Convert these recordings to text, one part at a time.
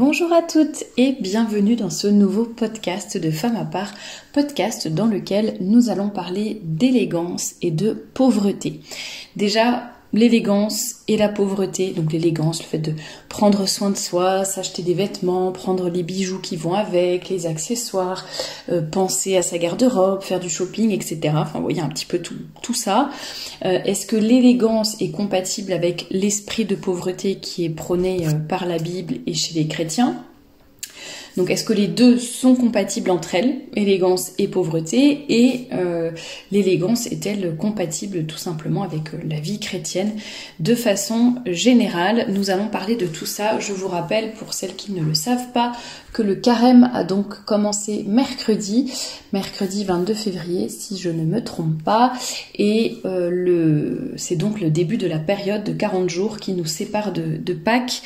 Bonjour à toutes et bienvenue dans ce nouveau podcast de Femme à part, podcast dans lequel nous allons parler d'élégance et de pauvreté. Déjà, l'élégance et la pauvreté, donc l'élégance, le fait de prendre soin de soi, s'acheter des vêtements, prendre les bijoux qui vont avec, les accessoires, penser à sa garde-robe, faire du shopping, etc. Enfin, vous voyez un petit peu tout ça. Est-ce que l'élégance est compatible avec l'esprit de pauvreté qui est prôné par la Bible et chez les chrétiens ? Donc est-ce que les deux sont compatibles entre elles, élégance et pauvreté, et l'élégance est-elle compatible tout simplement avec la vie chrétienne de façon générale? Nous allons parler de tout ça. Je vous rappelle, pour celles qui ne le savent pas, que le carême a donc commencé mercredi 22 février, si je ne me trompe pas, et c'est donc le début de la période de 40 jours qui nous sépare de Pâques.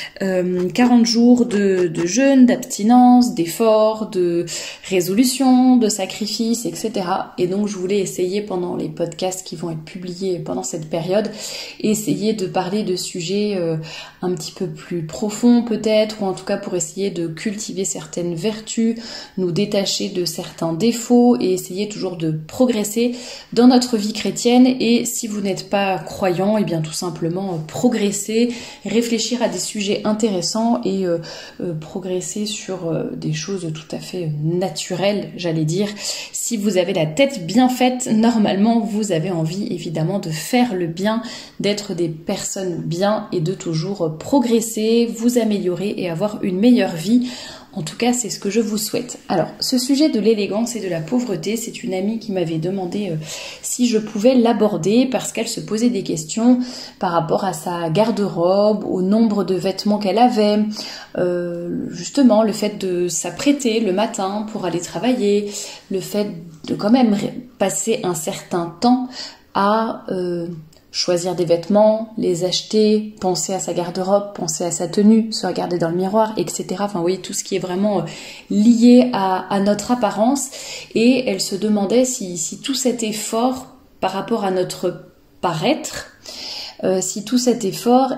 40 jours de jeûne, d'abstinence, d'efforts, de résolution, de sacrifice, etc. Et donc je voulais essayer pendant les podcasts qui vont être publiés pendant cette période, essayer de parler de sujets un petit peu plus profonds peut-être, ou en tout cas pour essayer de cultiver certaines vertus, nous détacher de certains défauts et essayer toujours de progresser dans notre vie chrétienne. Et si vous n'êtes pas croyant, et bien tout simplement progresser, réfléchir à des sujets intéressants et progresser sur des choses tout à fait naturelles, j'allais dire. Si vous avez la tête bien faite, normalement vous avez envie évidemment de faire le bien, d'être des personnes bien et de toujours progresser, vous améliorer et avoir une meilleure vie. En tout cas, c'est ce que je vous souhaite. Alors, ce sujet de l'élégance et de la pauvreté, c'est une amie qui m'avait demandé si je pouvais l'aborder parce qu'elle se posait des questions par rapport à sa garde-robe, au nombre de vêtements qu'elle avait, justement le fait de s'apprêter le matin pour aller travailler, le fait de quand même passer un certain temps à choisir des vêtements, les acheter, penser à sa garde-robe, penser à sa tenue, se regarder dans le miroir, etc. Enfin, vous voyez, tout ce qui est vraiment lié à notre apparence. Et elle se demandait si tout cet effort par rapport à notre paraître, si tout cet effort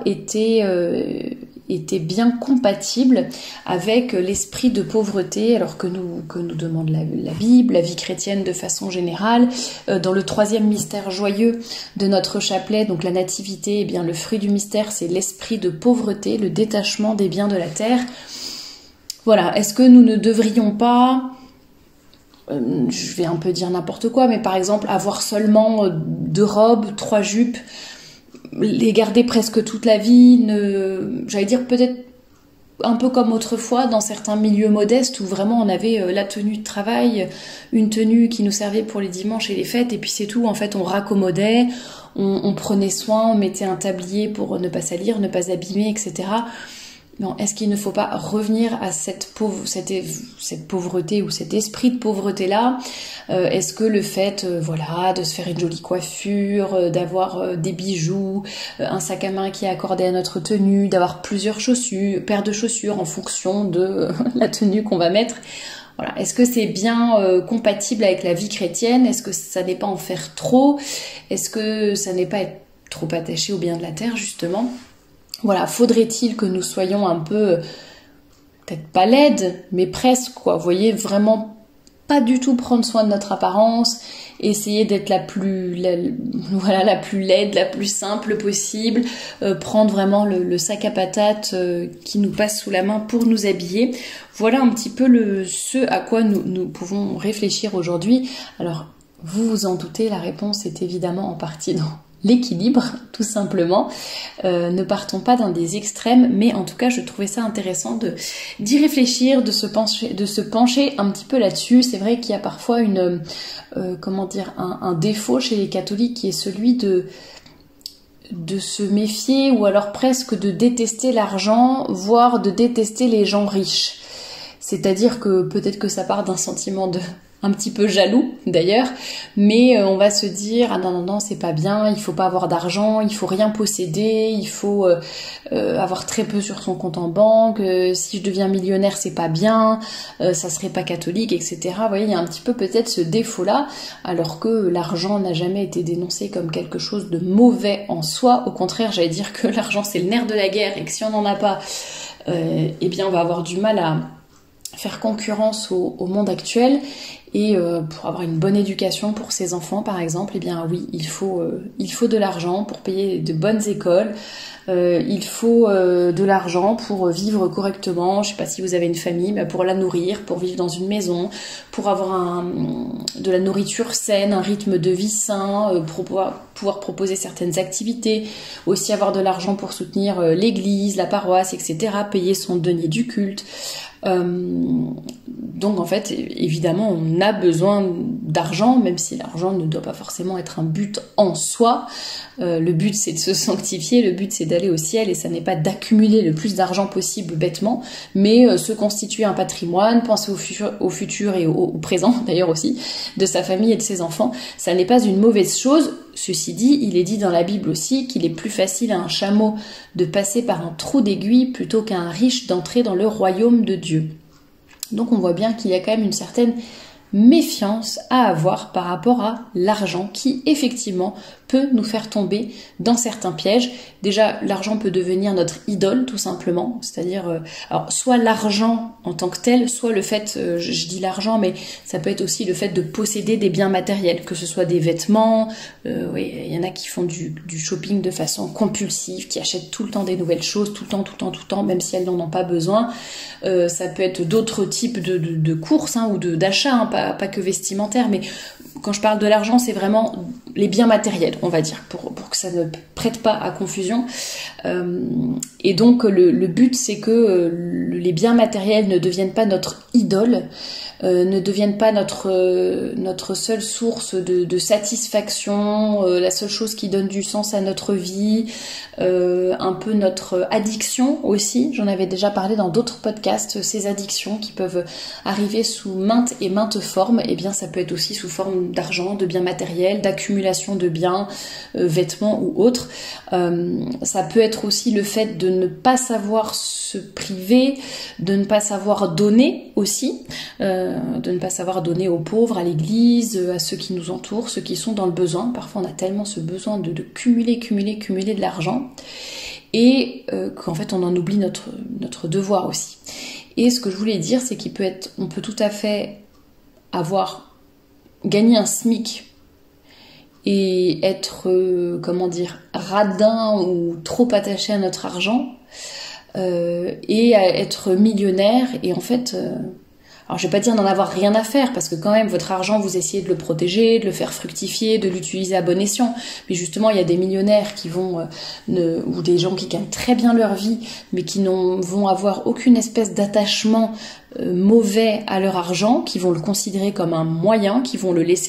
était bien compatible avec l'esprit de pauvreté, alors que nous demande la Bible, la vie chrétienne de façon générale. Dans le troisième mystère joyeux de notre chapelet, donc la nativité, eh bien le fruit du mystère, c'est l'esprit de pauvreté, le détachement des biens de la terre. Voilà, est-ce que nous ne devrions pas, je vais un peu dire n'importe quoi, mais par exemple avoir seulement 2 robes, 3 jupes, les garder presque toute la vie, j'allais dire peut-être un peu comme autrefois dans certains milieux modestes où vraiment on avait la tenue de travail, une tenue qui nous servait pour les dimanches et les fêtes, et puis c'est tout. En fait, on raccommodait, on prenait soin, on mettait un tablier pour ne pas salir, ne pas abîmer, etc. Non, est-ce qu'il ne faut pas revenir à cette pauvreté ou cet esprit de pauvreté-là? Est-ce que le fait de se faire une jolie coiffure, d'avoir des bijoux, un sac à main qui est accordé à notre tenue, d'avoir plusieurs paires de chaussures en fonction de la tenue qu'on va mettre, voilà. Est-ce que c'est bien compatible avec la vie chrétienne? Est-ce que ça n'est pas en faire trop? Est-ce que ça n'est pas être trop attaché au bien de la terre, justement? Voilà, faudrait-il que nous soyons un peu, peut-être pas laides, mais presque, quoi. Vous voyez, vraiment pas du tout prendre soin de notre apparence, essayer d'être la plus laide, la plus simple possible, prendre vraiment le sac à patates qui nous passe sous la main pour nous habiller. Voilà un petit peu ce à quoi nous pouvons réfléchir aujourd'hui. Alors, vous vous en doutez, la réponse est évidemment en partie dans l'équilibre, tout simplement. Ne partons pas dans des extrêmes, mais en tout cas, je trouvais ça intéressant d'y réfléchir, de se pencher un petit peu là-dessus. C'est vrai qu'il y a parfois un défaut chez les catholiques qui est celui de se méfier ou alors presque de détester l'argent, voire de détester les gens riches. C'est-à-dire que peut-être que ça part d'un sentiment un petit peu jaloux d'ailleurs, mais on va se dire ah non c'est pas bien, il faut pas avoir d'argent, il faut rien posséder, il faut avoir très peu sur son compte en banque, si je deviens millionnaire c'est pas bien, ça serait pas catholique, etc. Vous voyez, il y a un petit peu peut-être ce défaut-là, alors que l'argent n'a jamais été dénoncé comme quelque chose de mauvais en soi. Au contraire, j'allais dire que l'argent c'est le nerf de la guerre et que si on n'en a pas, eh bien on va avoir du mal à faire concurrence au monde actuel. Et pour avoir une bonne éducation pour ses enfants, par exemple, eh bien oui, il faut de l'argent pour payer de bonnes écoles. Il faut de l'argent pour vivre correctement. Je sais pas si vous avez une famille, mais pour la nourrir, pour vivre dans une maison, pour avoir de la nourriture saine, un rythme de vie sain, pour pouvoir proposer certaines activités. Aussi avoir de l'argent pour soutenir l'église, la paroisse, etc. Payer son denier du culte. Donc en fait, évidemment, on a besoin d'argent, même si l'argent ne doit pas forcément être un but en soi. Le but, c'est de se sanctifier, le but, c'est d'aller au ciel, et ça n'est pas d'accumuler le plus d'argent possible bêtement, mais se constituer un patrimoine, penser au futur et au présent, d'ailleurs aussi, de sa famille et de ses enfants. Ça n'est pas une mauvaise chose. Ceci dit, il est dit dans la Bible aussi qu'il est plus facile à un chameau de passer par un trou d'aiguille plutôt qu'à un riche d'entrer dans le royaume de Dieu. Donc on voit bien qu'il y a quand même une certaine méfiance à avoir par rapport à l'argent qui effectivement peut nous faire tomber dans certains pièges. Déjà, l'argent peut devenir notre idole tout simplement, c'est-à-dire alors soit l'argent en tant que tel, soit le fait, je dis l'argent, mais ça peut être aussi le fait de posséder des biens matériels, que ce soit des vêtements, oui, il y en a qui font du shopping de façon compulsive, qui achètent tout le temps des nouvelles choses, tout le temps, même si elles n'en ont pas besoin. Ça peut être d'autres types de courses ou d'achats, pas que vestimentaires, mais quand je parle de l'argent, c'est vraiment les biens matériels, on va dire, pour que ça ne prête pas à confusion. Et donc le but, c'est que les biens matériels ne deviennent pas notre idole, ne deviennent pas notre seule source de satisfaction, la seule chose qui donne du sens à notre vie, un peu notre addiction aussi. J'en avais déjà parlé dans d'autres podcasts, ces addictions qui peuvent arriver sous maintes et maintes formes. Et bien ça peut être aussi sous forme d'argent, de biens matériels, d'accumulation de biens, vêtements ou autres. Ça peut être aussi le fait de ne pas savoir se priver, de ne pas savoir donner aussi, de ne pas savoir donner aux pauvres, à l'église, à ceux qui nous entourent, ceux qui sont dans le besoin. Parfois on a tellement ce besoin de cumuler de l'argent, et qu'en fait on en oublie notre devoir aussi. Et ce que je voulais dire, c'est on peut tout à fait gagner un SMIC et être, radin ou trop attaché à notre argent, et à être millionnaire, et en fait... alors je vais pas dire n'en avoir rien à faire, parce que quand même votre argent, vous essayez de le protéger, de le faire fructifier, de l'utiliser à bon escient. Mais justement, il y a des millionnaires qui vont, ou des gens qui gagnent très bien leur vie, mais qui vont avoir aucune espèce d'attachement mauvais à leur argent, qui vont le considérer comme un moyen, qui vont le laisser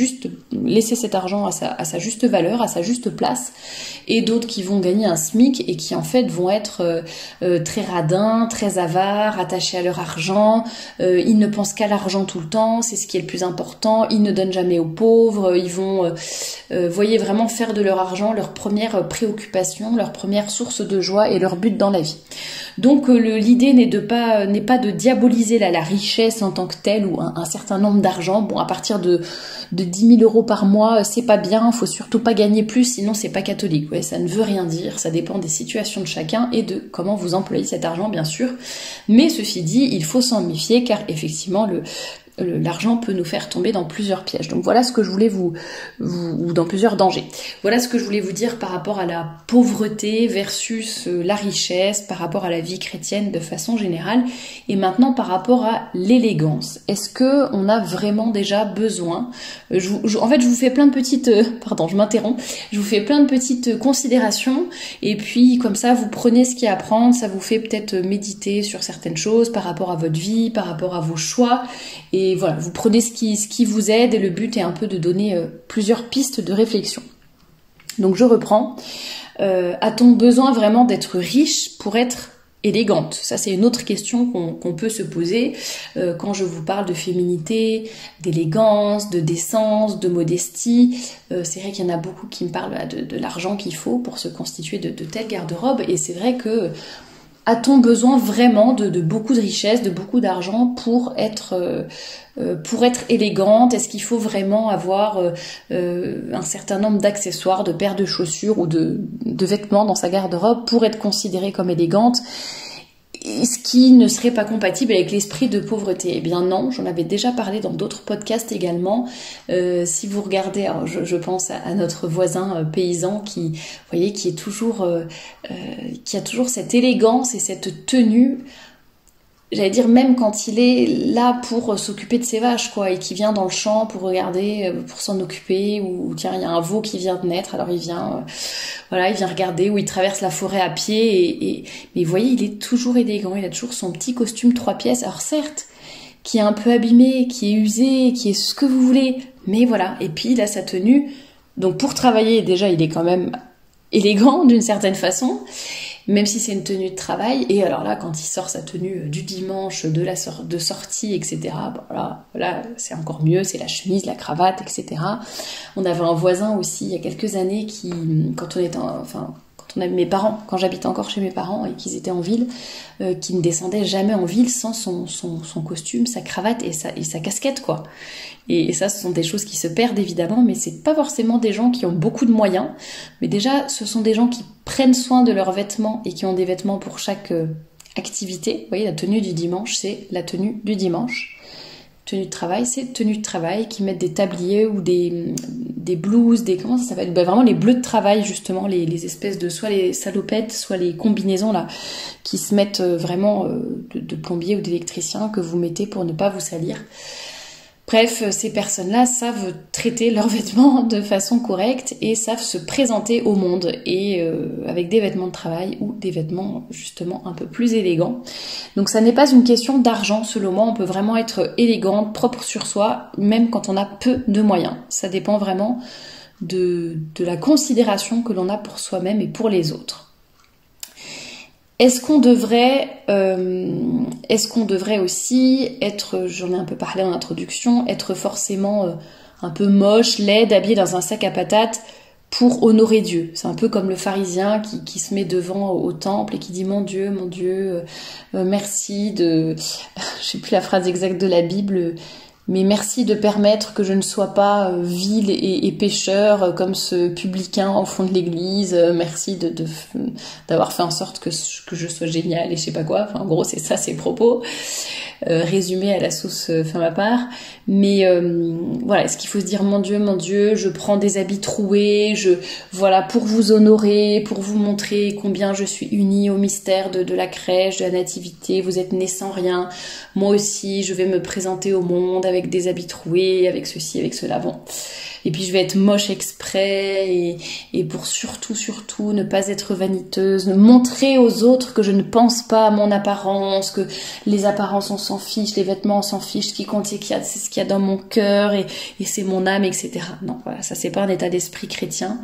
laisser cet argent à sa juste valeur, à sa juste place, et d'autres qui vont gagner un SMIC et qui en fait vont être très radins, très avares, attachés à leur argent. Ils ne pensent qu'à l'argent tout le temps, c'est ce qui est le plus important. Ils ne donnent jamais aux pauvres. Ils vont, voyez, vraiment faire de leur argent leur première préoccupation, leur première source de joie et leur but dans la vie. Donc l'idée n'est pas de diaboliser la richesse en tant que telle, ou un certain nombre d'argent. Bon, à partir de 10 000 euros par mois, c'est pas bien, faut surtout pas gagner plus, sinon c'est pas catholique. Ouais, ça ne veut rien dire, ça dépend des situations de chacun et de comment vous employez cet argent, bien sûr. Mais ceci dit, il faut s'en méfier, car effectivement l'argent peut nous faire tomber dans plusieurs pièges. Donc voilà ce que je voulais ou dans plusieurs dangers. Voilà ce que je voulais vous dire par rapport à la pauvreté versus la richesse, par rapport à la vie chrétienne de façon générale. Et maintenant par rapport à l'élégance. Est-ce que on a vraiment déjà besoin en fait, je vous fais plein de petites... pardon, je m'interromps. Je vous fais plein de petites considérations, et puis comme ça, vous prenez ce qu'il y a à prendre. Ça vous fait peut-être méditer sur certaines choses par rapport à votre vie, par rapport à vos choix. Et voilà, vous prenez ce qui vous aide, et le but est un peu de donner plusieurs pistes de réflexion. Donc je reprends. A-t-on besoin vraiment d'être riche pour être élégante? Ça, c'est une autre question qu'on peut se poser quand je vous parle de féminité, d'élégance, de décence, de modestie. C'est vrai qu'il y en a beaucoup qui me parlent de l'argent qu'il faut pour se constituer de telles garde-robes, et c'est vrai que a-t-on besoin vraiment de beaucoup de richesse, de beaucoup d'argent pour être élégante? Est-ce qu'il faut vraiment avoir un certain nombre d'accessoires, de paires de chaussures ou de vêtements dans sa garde-robe pour être considérée comme élégante? ce qui ne serait pas compatible avec l'esprit de pauvreté. Eh bien non, j'en avais déjà parlé dans d'autres podcasts également. Si vous regardez, alors je pense à notre voisin paysan qui, vous voyez, qui a toujours cette élégance et cette tenue. J'allais dire même quand il est là pour s'occuper de ses vaches, quoi, et qui vient dans le champ pour regarder, pour s'en occuper, ou tiens, il y a un veau qui vient de naître, alors il vient regarder, ou il traverse la forêt à pied, mais vous voyez, il est toujours élégant, il a toujours son petit costume 3 pièces, alors certes, qui est un peu abîmé, qui est usé, qui est ce que vous voulez, mais voilà, et puis il a sa tenue, donc pour travailler, déjà, il est quand même élégant d'une certaine façon, même si c'est une tenue de travail. Et alors là, quand il sort sa tenue du dimanche, de sortie, etc., bon, voilà, c'est encore mieux, c'est la chemise, la cravate, etc. On avait un voisin aussi, il y a quelques années, qui, quand on avait mes parents, quand j'habitais encore chez mes parents et qu'ils étaient en ville, qui ne descendaient jamais en ville sans son costume, sa cravate et sa casquette, quoi. Et ça, ce sont des choses qui se perdent évidemment, mais c'est pas forcément des gens qui ont beaucoup de moyens. Mais déjà, ce sont des gens qui prennent soin de leurs vêtements et qui ont des vêtements pour chaque activité. Vous voyez, la tenue du dimanche, c'est la tenue du dimanche. Tenue de travail, c'est tenue de travail, qui mettent des tabliers ou des blouses, comment ça s'appelle, vraiment les bleus de travail, justement, les espèces de, soit les salopettes, soit les combinaisons là, qui se mettent vraiment de plombier ou d'électricien, que vous mettez pour ne pas vous salir. Bref, ces personnes-là savent traiter leurs vêtements de façon correcte et savent se présenter au monde et avec des vêtements de travail ou des vêtements justement un peu plus élégants. Donc ça n'est pas une question d'argent selon moi, on peut vraiment être élégante, propre sur soi, même quand on a peu de moyens. Ça dépend vraiment de la considération que l'on a pour soi-même et pour les autres. Est-ce qu'on devrait aussi être, j'en ai un peu parlé en introduction, être forcément un peu moche, laide, habillé dans un sac à patates pour honorer Dieu? C'est un peu comme le pharisien qui se met devant au temple et qui dit mon Dieu, merci de, je sais plus la phrase exacte de la Bible, mais merci de permettre que je ne sois pas vil et pécheur comme ce publicain au fond de l'église. Merci d'avoir fait en sorte que je sois génial et je sais pas quoi. Enfin, en gros, c'est ça ses propos, résumés à la sauce femme à part. Mais voilà, est-ce qu'il faut se dire mon Dieu, je prends des habits troués, voilà, pour vous honorer, pour vous montrer combien je suis unie au mystère de la crèche, de la nativité. Vous êtes nés sans rien. Moi aussi, je vais me présenter au monde avec des habits troués, avec ceci, avec cela, bon. Et puis je vais être moche exprès et pour surtout ne pas être vaniteuse, montrer aux autres que je ne pense pas à mon apparence, que les apparences on s'en fiche, les vêtements on s'en fiche, ce qui compte c'est ce qu'il y a dans mon cœur et c'est mon âme, etc. Non, voilà, ça c'est pas un état d'esprit chrétien.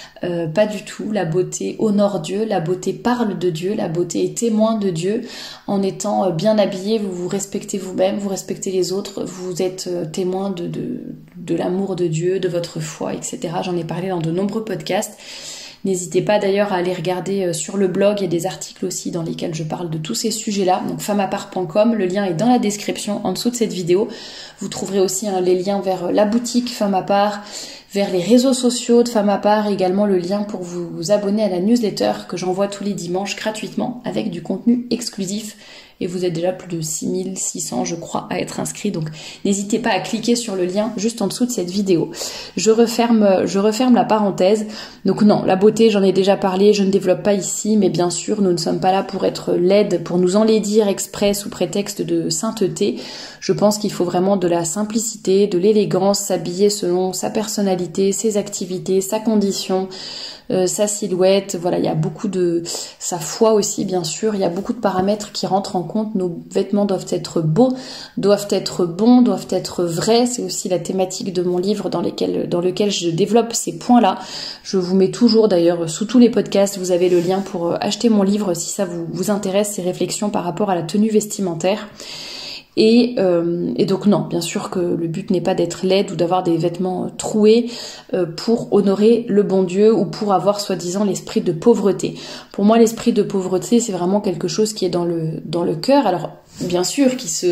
Pas du tout. La beauté honore Dieu, la beauté parle de Dieu, la beauté est témoin de Dieu. En étant bien habillé, vous vous respectez vous-même, vous respectez les autres, vous êtes témoin de l'amour de Dieu, de votre foi, etc. J'en ai parlé dans de nombreux podcasts. N'hésitez pas d'ailleurs à aller regarder sur le blog, il y a des articles aussi dans lesquels je parle de tous ces sujets-là. Donc femmeapart.com, le lien est dans la description en dessous de cette vidéo. Vous trouverez aussi les liens vers la boutique Femme à part, vers les réseaux sociaux de Femme à part, également le lien pour vous abonner à la newsletter que j'envoie tous les dimanches gratuitement avec du contenu exclusif. Et vous êtes déjà plus de 6600, je crois, à être inscrits. Donc n'hésitez pas à cliquer sur le lien juste en dessous de cette vidéo. Je referme la parenthèse. Donc non, la beauté, j'en ai déjà parlé, je ne développe pas ici, mais bien sûr, nous ne sommes pas là pour être laides, pour nous enlaidir exprès sous prétexte de sainteté. Je pense qu'il faut vraiment de la simplicité, de l'élégance, s'habiller selon sa personnalité, ses activités, sa condition, sa silhouette, voilà, il y a beaucoup de sa foi aussi, bien sûr, il y a beaucoup de paramètres qui rentrent en compte. Nos vêtements doivent être beaux, doivent être bons, doivent être vrais. C'est aussi la thématique de mon livre dans lequel je développe ces points-là. Je vous mets toujours d'ailleurs sous tous les podcasts, vous avez le lien pour acheter mon livre si ça vous intéresse, ces réflexions par rapport à la tenue vestimentaire. Et donc non, bien sûr que le but n'est pas d'être laide ou d'avoir des vêtements troués pour honorer le bon Dieu ou pour avoir soi-disant l'esprit de pauvreté. Pour moi, l'esprit de pauvreté, c'est vraiment quelque chose qui est dans le cœur. Alors bien sûr, qui se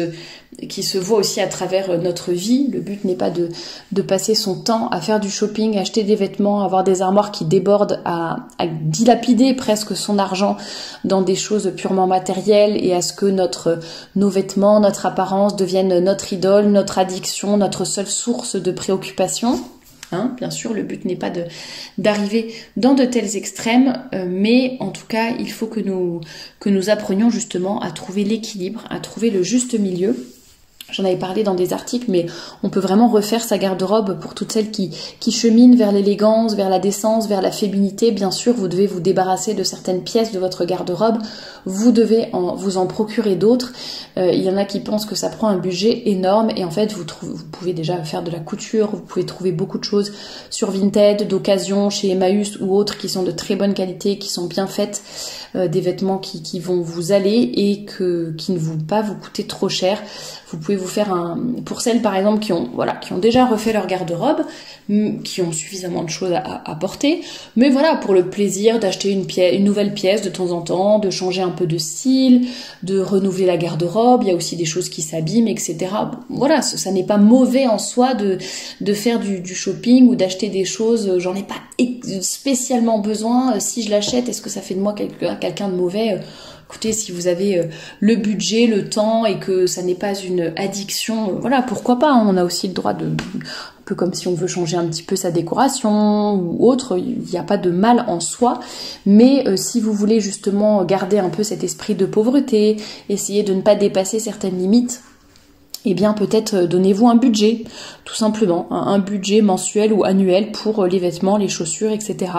qui se voit aussi à travers notre vie. Le but n'est pas de passer son temps à faire du shopping, à acheter des vêtements, à avoir des armoires qui débordent, à dilapider presque son argent dans des choses purement matérielles et à ce que nos vêtements, notre apparence deviennent notre idole, notre addiction, notre seule source de préoccupation. Bien sûr, le but n'est pas d'arriver dans de tels extrêmes, mais en tout cas, il faut que nous apprenions justement à trouver l'équilibre, à trouver le juste milieu. J'en avais parlé dans des articles, mais on peut vraiment refaire sa garde-robe pour toutes celles qui cheminent vers l'élégance, vers la décence, vers la féminité. Bien sûr, vous devez vous débarrasser de certaines pièces de votre garde-robe. Vous devez vous en procurer d'autres. Il y en a qui pensent que ça prend un budget énorme et en fait, vous pouvez déjà faire de la couture. Vous pouvez trouver beaucoup de choses sur Vinted, d'occasion, chez Emmaüs ou autres qui sont de très bonne qualité, qui sont bien faites. Des vêtements qui vont vous aller et qui ne vont pas vous coûter trop cher. Vous pouvez vous faire pour celles par exemple qui ont déjà refait leur garde-robe, qui ont suffisamment de choses à porter, mais voilà, pour le plaisir d'acheter une nouvelle pièce de temps en temps, de changer un peu de style, de renouveler la garde-robe. Il y a aussi des choses qui s'abîment, etc. Voilà, ça n'est pas mauvais en soi de faire du shopping ou d'acheter des choses. J'en ai pas spécialement besoin. Si je l'achète, est-ce que ça fait de moi quelqu'un de mauvais? Écoutez, si vous avez le budget, le temps et que ça n'est pas une addiction, voilà, pourquoi pas, on a aussi le droit un peu comme si on veut changer un petit peu sa décoration ou autre, il n'y a pas de mal en soi, mais si vous voulez justement garder un peu cet esprit de pauvreté, essayer de ne pas dépasser certaines limites, eh bien peut-être donnez-vous un budget, tout simplement, un budget mensuel ou annuel pour les vêtements, les chaussures, etc.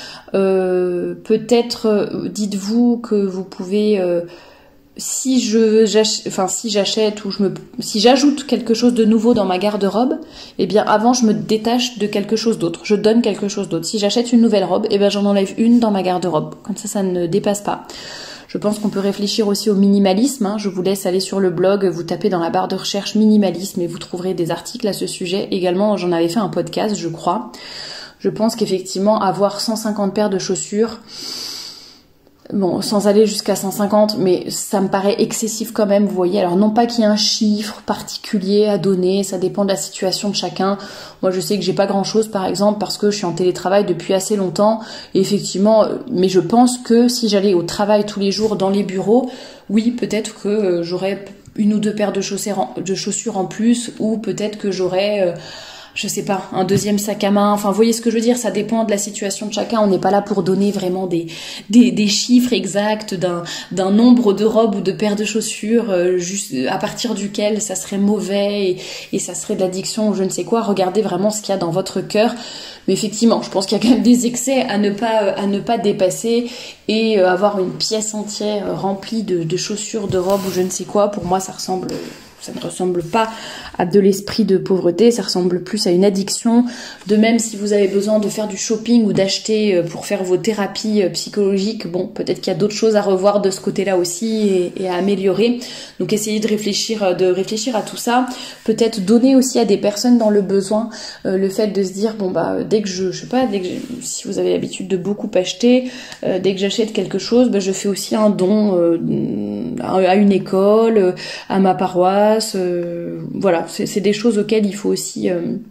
Peut-être dites-vous que vous pouvez si j'achète ou si j'ajoute quelque chose de nouveau dans ma garde-robe, eh bien avant je me détache de quelque chose d'autre, je donne quelque chose d'autre. Si j'achète une nouvelle robe, eh bien j'en enlève une dans ma garde-robe, comme ça ne dépasse pas. Je pense qu'on peut réfléchir aussi au minimalisme. Je vous laisse aller sur le blog, vous tapez dans la barre de recherche minimalisme et vous trouverez des articles à ce sujet. Également, j'en avais fait un podcast, je crois. Je pense qu'effectivement, avoir 150 paires de chaussures, bon, sans aller jusqu'à 150, mais ça me paraît excessif quand même, vous voyez. Alors non pas qu'il y ait un chiffre particulier à donner, ça dépend de la situation de chacun. Moi, je sais que j'ai pas grand-chose, par exemple, parce que je suis en télétravail depuis assez longtemps. Et effectivement, mais je pense que si j'allais au travail tous les jours dans les bureaux, oui, peut-être que j'aurais une ou deux paires de chaussures en plus, ou peut-être que j'aurais... je sais pas, un deuxième sac à main, enfin vous voyez ce que je veux dire, ça dépend de la situation de chacun, on n'est pas là pour donner vraiment des chiffres exacts d'un nombre de robes ou de paires de chaussures juste à partir duquel ça serait mauvais et ça serait de l'addiction ou je ne sais quoi. Regardez vraiment ce qu'il y a dans votre cœur, mais effectivement je pense qu'il y a quand même des excès à ne pas dépasser et avoir une pièce entière remplie de chaussures, de robes ou je ne sais quoi, pour moi ça ne ressemble pas à de l'esprit de pauvreté, ça ressemble plus à une addiction. De même, si vous avez besoin de faire du shopping ou d'acheter pour faire vos thérapies psychologiques, bon, peut-être qu'il y a d'autres choses à revoir de ce côté-là aussi et à améliorer. Donc, essayez de réfléchir à tout ça. Peut-être donner aussi à des personnes dans le besoin le fait de se dire, bon, bah, si vous avez l'habitude de beaucoup acheter, dès que j'achète quelque chose, bah, je fais aussi un don à une école, à ma paroisse. Voilà, c'est des choses auxquelles il faut aussi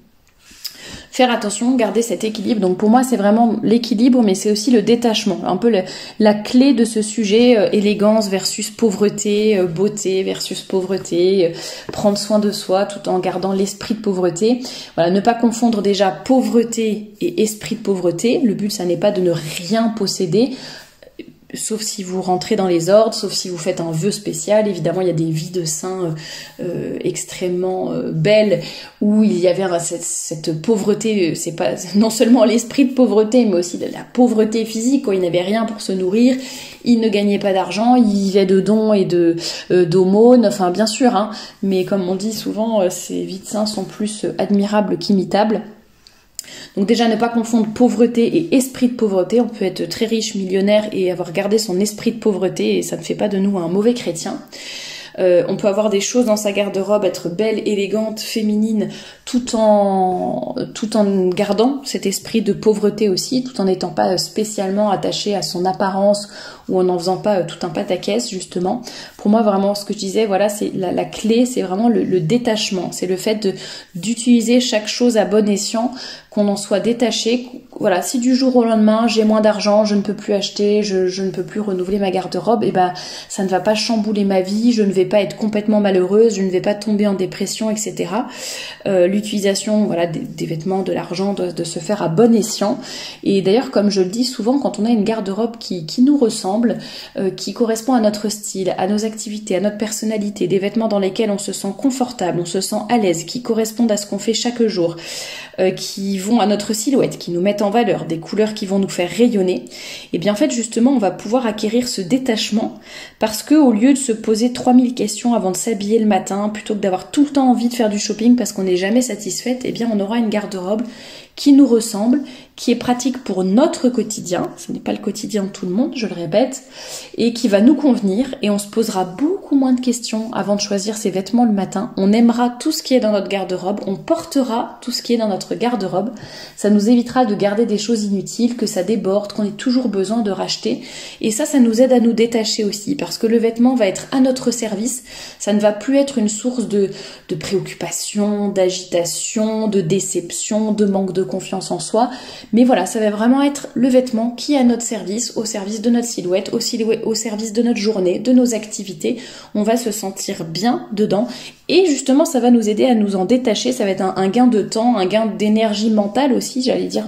faire attention, garder cet équilibre. Donc pour moi c'est vraiment l'équilibre, mais c'est aussi le détachement, un peu la clé de ce sujet, élégance versus pauvreté, beauté versus pauvreté, prendre soin de soi tout en gardant l'esprit de pauvreté. Voilà, ne pas confondre déjà pauvreté et esprit de pauvreté. Le but ça n'est pas de ne rien posséder, sauf si vous rentrez dans les ordres, sauf si vous faites un vœu spécial. Évidemment, il y a des vies de saints extrêmement belles où il y avait cette pauvreté. C'est pas non seulement l'esprit de pauvreté, mais aussi de la pauvreté physique. Quand ils n'avaient rien pour se nourrir, ils ne gagnaient pas d'argent, ils vivaient de dons et d'aumônes. Enfin, bien sûr, hein, mais comme on dit souvent, ces vies de saints sont plus admirables qu'imitables. Donc déjà ne pas confondre pauvreté et esprit de pauvreté. On peut être très riche, millionnaire et avoir gardé son esprit de pauvreté et ça ne fait pas de nous un mauvais chrétien. On peut avoir des choses dans sa garde-robe, être belle, élégante, féminine, tout en gardant cet esprit de pauvreté aussi, tout en n'étant pas spécialement attaché à son apparence ou en n'en faisant pas tout un pataquès justement. Pour moi, vraiment, ce que je disais, voilà, c'est la clé, c'est vraiment le détachement. C'est le fait d'utiliser chaque chose à bon escient, qu'on en soit détaché. Voilà, si du jour au lendemain, j'ai moins d'argent, je ne peux plus acheter, je ne peux plus renouveler ma garde-robe, et ben, ça ne va pas chambouler ma vie, je ne vais pas être complètement malheureuse, je ne vais pas tomber en dépression, etc. L'utilisation, voilà, des vêtements, de l'argent, de se faire à bon escient. Et d'ailleurs, comme je le dis souvent, quand on a une garde-robe qui nous ressemble, qui correspond à notre style, à nos activités, à notre personnalité, des vêtements dans lesquels on se sent confortable, on se sent à l'aise, qui correspondent à ce qu'on fait chaque jour, qui vont à notre silhouette, qui nous mettent en valeur, des couleurs qui vont nous faire rayonner, et bien en fait justement on va pouvoir acquérir ce détachement parce que au lieu de se poser 3000 questions avant de s'habiller le matin, plutôt que d'avoir tout le temps envie de faire du shopping parce qu'on n'est jamais satisfaite, et bien on aura une garde-robe qui nous ressemble, qui est pratique pour notre quotidien, ce n'est pas le quotidien de tout le monde, je le répète, et qui va nous convenir, et on se posera beaucoup moins de questions avant de choisir ses vêtements le matin. On aimera tout ce qui est dans notre garde-robe, on portera tout ce qui est dans notre garde-robe, ça nous évitera de garder des choses inutiles, que ça déborde, qu'on ait toujours besoin de racheter, et ça nous aide à nous détacher aussi, parce que le vêtement va être à notre service, ça ne va plus être une source de préoccupation, d'agitation, de déception, de manque de confiance en soi, mais voilà, ça va vraiment être le vêtement qui est à notre service, au service de notre silhouette, au service de notre journée, de nos activités. On va se sentir bien dedans et justement ça va nous aider à nous en détacher, ça va être un gain de temps, un gain d'énergie mentale aussi, j'allais dire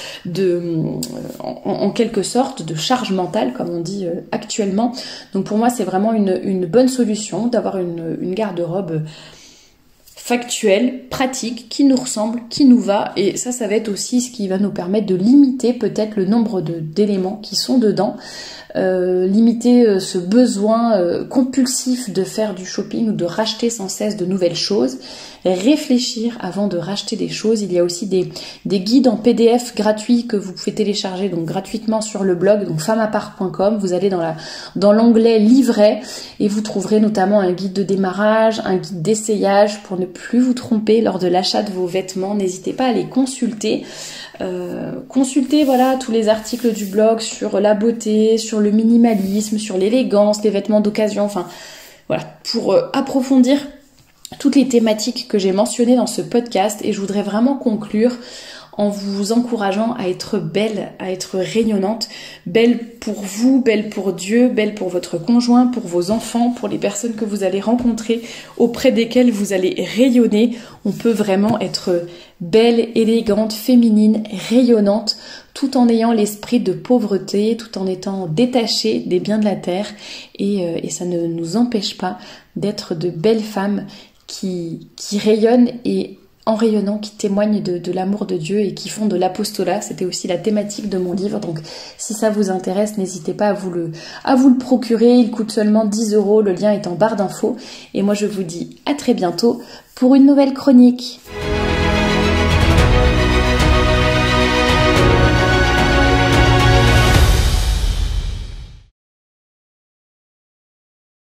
en quelque sorte de charge mentale comme on dit actuellement. Donc pour moi c'est vraiment une bonne solution d'avoir une garde-robe factuel, pratique, qui nous ressemble, qui nous va, et ça va être aussi ce qui va nous permettre de limiter peut-être le nombre d'éléments qui sont dedans, limiter ce besoin compulsif de faire du shopping ou de racheter sans cesse de nouvelles choses, réfléchir avant de racheter des choses. Il y a aussi des guides en PDF gratuits que vous pouvez télécharger donc gratuitement sur le blog, donc femmeapart.com. Vous allez dans l'onglet livret et vous trouverez notamment un guide de démarrage, un guide d'essayage pour ne plus vous tromper lors de l'achat de vos vêtements. N'hésitez pas à les consulter. Consultez voilà tous les articles du blog sur la beauté, sur le minimalisme, sur l'élégance, les vêtements d'occasion, enfin voilà, pour approfondir toutes les thématiques que j'ai mentionnées dans ce podcast. Et je voudrais vraiment conclure en vous encourageant à être belle, à être rayonnante, belle pour vous, belle pour Dieu, belle pour votre conjoint, pour vos enfants, pour les personnes que vous allez rencontrer, auprès desquelles vous allez rayonner. On peut vraiment être belle, élégante, féminine, rayonnante, tout en ayant l'esprit de pauvreté, tout en étant détaché des biens de la terre, et ça ne nous empêche pas d'être de belles femmes qui rayonnent, et en rayonnant, qui témoignent de l'amour de Dieu et qui font de l'apostolat. C'était aussi la thématique de mon livre, donc si ça vous intéresse, n'hésitez pas à vous le procurer. Il coûte seulement 10 €, le lien est en barre d'infos, et moi je vous dis à très bientôt pour une nouvelle chronique.